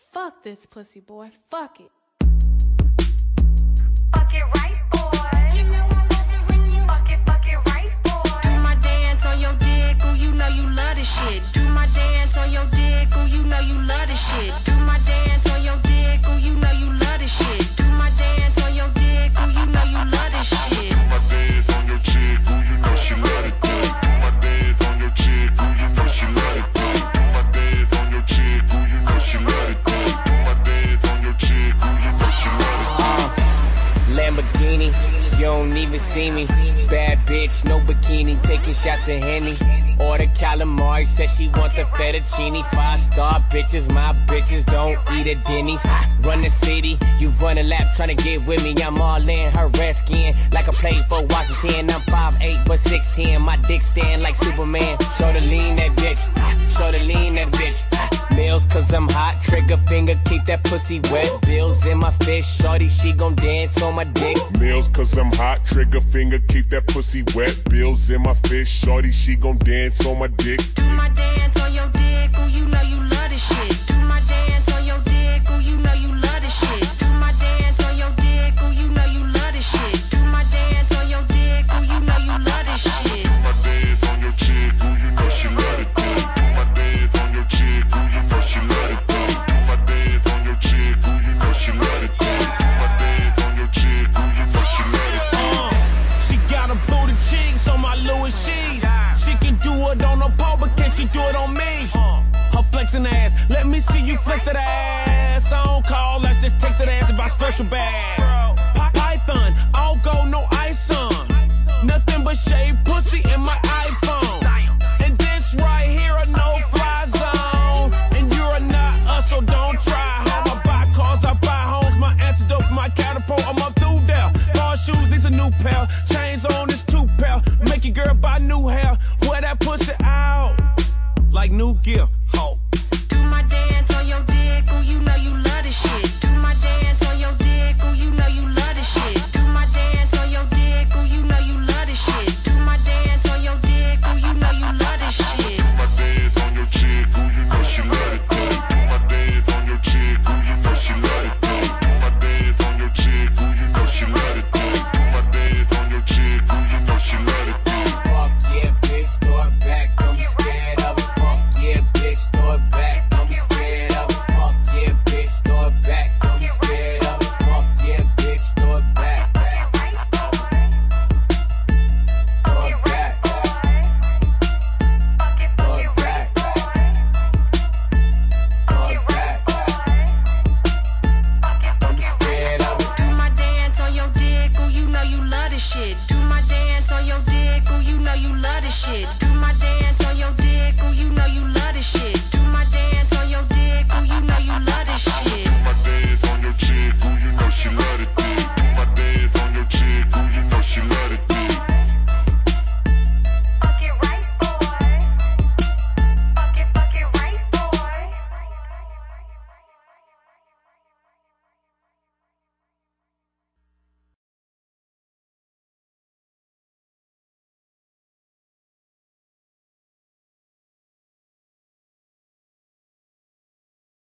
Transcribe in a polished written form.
Fuck this pussy, boy. Fuck it. Fuck it right, boy. You know I love it when you fuck it right, boy. Do my dance on your dick, ooh, you know you love this shit. Do my dance on your dick, ooh, you know you love this shit. Do my dance on your dick, ooh, you know you love this shit. Do my dance on your dick, ooh, you know you love this shit. Do my dance on your chick, ooh, you know she love it. Do my dance on your chick, ooh, you know she love it. Do my dance on your chick, ooh, you know she love it. Do my dance on your chick, ooh, you know she love it. Lamborghini, you don't even see me. Bad bitch, no bikini, taking shots of Henny. Order calamari, said she want the fettuccine. 5-star bitches, my bitches don't eat at Denny's. Run the city, you run a lap tryna get with me. I'm all in her red skin, like I played for Washington. I'm 5'8", but 6'10", my dick stand like Superman. Show the lean that bitch, show the lean that bitch. Meals cause I'm hot, trigger finger, keep that pussy wet. Bills in my fist, shorty, she gon' dance on my dick. Meals cause I'm hot, trigger finger, keep that pussy wet. Bills in my fist, shorty, she gon' dance on my dick. Do my dance on your dick, ooh, you know you love this shit. Do my dance on your dick, ooh, you know you love this shit. Do my dance on your dick, ooh, you know you love this shit. Do my dance on your dick, ooh, you know you love this shit. Do my dance on your chick, ooh, you know she love it. Do my dance on your chick, ooh, you know she love it. Do my dance on your chick, ooh, you know she love it. Do my dance on your chick, ooh, you know she love it. She got a booty cheeks on my Louis sheets. She can do it on her pole, but can she do it on me? Her flexing ass, let me see you flex that ass. I don't call, let's just text that ass about special bags. Python, all gold, no ice on. Nothing but shaved pussy in my